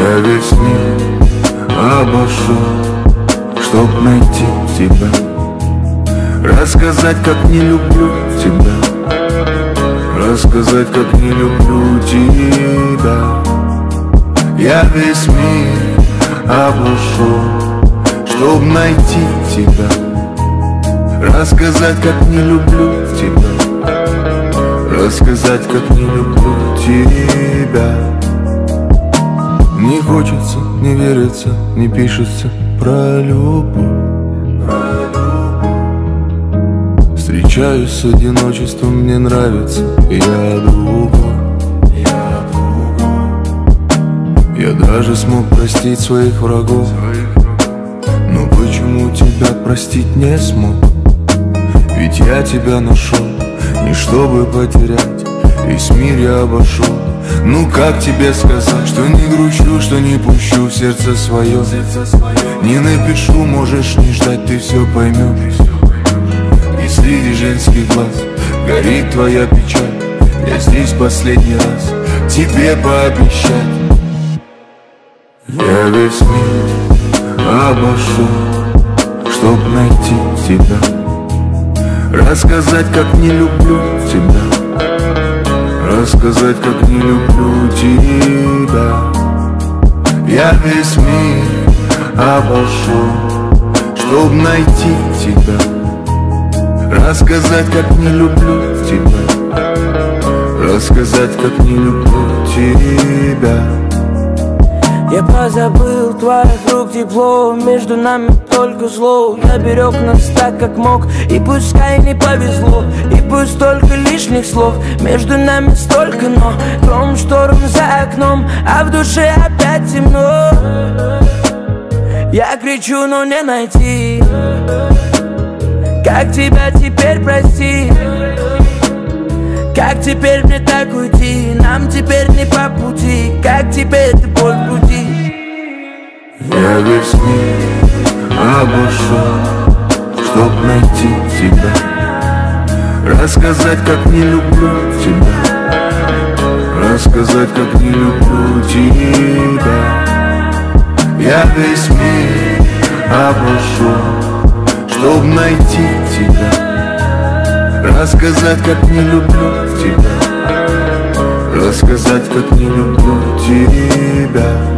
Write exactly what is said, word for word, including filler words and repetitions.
Я весь мир обошел, чтоб найти тебя, рассказать, как не люблю тебя, рассказать, как не люблю тебя. Я весь мир обошел, чтоб найти тебя, рассказать, как не люблю тебя, рассказать, как не люблю тебя. Не хочется, не верится, не пишется про любовь. Встречаюсь с одиночеством, мне нравится, я другой. Я даже смог простить своих врагов, но почему тебя простить не смог? Ведь я тебя нашел, не чтобы потерять, весь мир я обошел. Ну как тебе сказать, что не грущу, что не пущу в сердце свое, не напишу, можешь не ждать, ты все поймешь. И среди женских глаз горит твоя печаль, я здесь последний раз тебе пообещать. Я весь мир обошел, чтоб найти тебя, рассказать, как не люблю тебя, рассказать, как не люблю тебя. Я весь мир обошел, чтоб найти тебя, рассказать, как не люблю тебя, рассказать, как не люблю тебя. Я позабыл твоих рук тепло, между нами только зло. Я берег нас так, как мог, и пускай не повезло, и пусть столько лишних слов, между нами столько но. Гром, шторм за окном, а в душе опять темно. Я кричу, но не найти, как тебя теперь простить, как теперь мне так уйти, нам теперь не по пути, как теперь ты боль в груди. Я весь мир обошел, чтоб найти тебя, рассказать, как не люблю тебя, рассказать, как не люблю тебя. Я весь мир обошел, чтоб найти тебя, рассказать, как не люблю тебя, рассказать, как не люблю тебя.